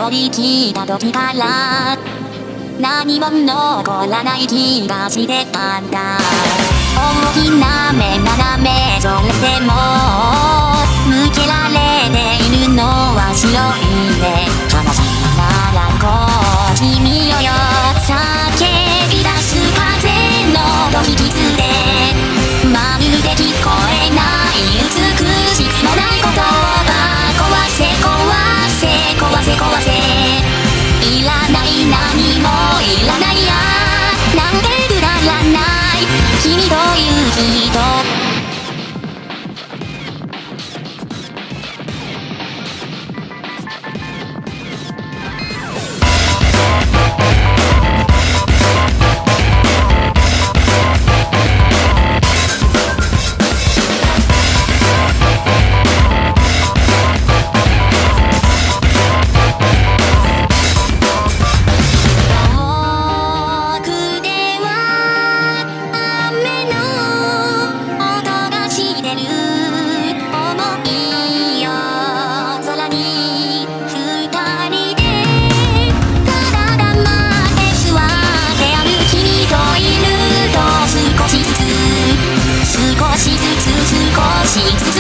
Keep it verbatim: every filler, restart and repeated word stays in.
降りきた時から何も残らない気がしてたんだ。大きな目斜めそれでも向けられているのは白いね。話さならこう君よよ叫び出す風のど引きつでまるで聞こえない美しくもない言葉壊せ壊せ壊せ壊せいらない何もいらないやなんでくだらない君という人少しずつ少しずつ